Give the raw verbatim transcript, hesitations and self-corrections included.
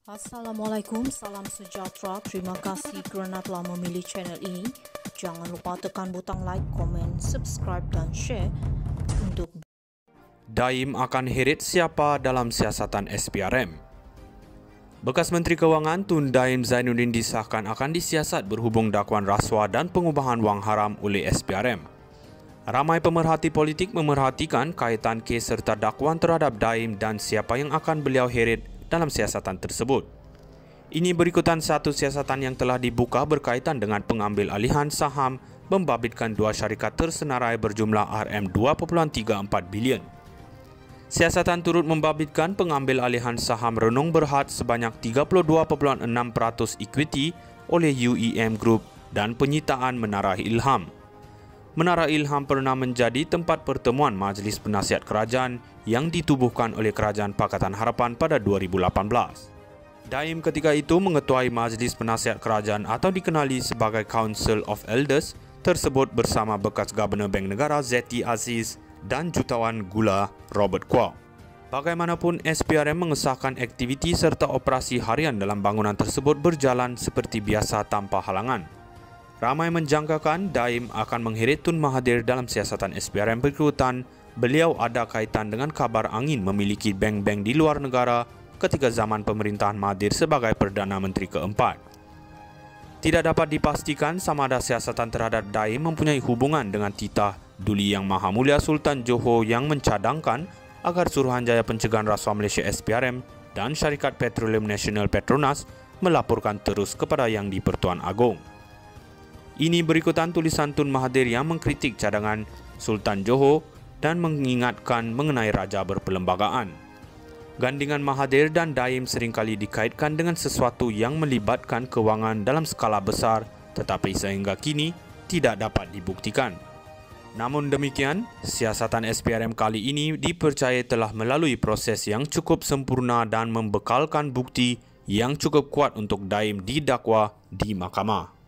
Assalamualaikum, salam sejahtera. Terima kasih kerana telah memilih channel ini. Jangan lupa tekan butang like, komen, subscribe dan share untuk Daim akan heret siapa dalam siasatan S P R M. Bekas Menteri Kewangan Tun Daim Zainuddin disahkan akan disiasat berhubung dakwaan rasuah dan pengubahan wang haram oleh S P R M. Ramai pemerhati politik memerhatikan kaitan kes serta dakwaan terhadap Daim dan siapa yang akan beliau heret dalam siasatan tersebut. Ini berikutan satu siasatan yang telah dibuka berkaitan dengan pengambil alihan saham membabitkan dua syarikat tersenarai berjumlah R M dua perpuluhan tiga empat bilion. Siasatan turut membabitkan pengambil alihan saham Renung Berhad sebanyak tiga puluh dua perpuluhan enam peratus equity oleh U E M Group dan penyitaan Menara Ilham. Menara Ilham pernah menjadi tempat pertemuan Majlis Penasihat Kerajaan yang ditubuhkan oleh Kerajaan Pakatan Harapan pada dua ribu lapan belas. Daim ketika itu mengetuai Majlis Penasihat Kerajaan atau dikenali sebagai Council of Elders tersebut bersama bekas Gubernur Bank Negara Zeti Aziz dan Jutawan Gula Robert Kwok. Bagaimanapun, S P R M mengesahkan aktiviti serta operasi harian dalam bangunan tersebut berjalan seperti biasa tanpa halangan. Ramai menjangkakan Daim akan mengheret Tun Mahathir dalam siasatan S P R M berikutan beliau ada kaitan dengan kabar angin memiliki bank-bank di luar negara ketika zaman pemerintahan Mahathir sebagai Perdana Menteri keempat. Tidak dapat dipastikan sama ada siasatan terhadap Daim mempunyai hubungan dengan titah Duli Yang Maha Mulia Sultan Johor yang mencadangkan agar Suruhanjaya Pencegahan Rasuah Malaysia S P R M dan Syarikat Petroleum Nasional Petronas melaporkan terus kepada Yang di-Pertuan Agong. Ini berikutan tulisan Tun Mahathir yang mengkritik cadangan Sultan Johor dan mengingatkan mengenai Raja Berperlembagaan. Gandingan Mahathir dan Daim seringkali dikaitkan dengan sesuatu yang melibatkan kewangan dalam skala besar tetapi sehingga kini tidak dapat dibuktikan. Namun demikian, siasatan S P R M kali ini dipercayai telah melalui proses yang cukup sempurna dan membekalkan bukti yang cukup kuat untuk Daim didakwa di mahkamah.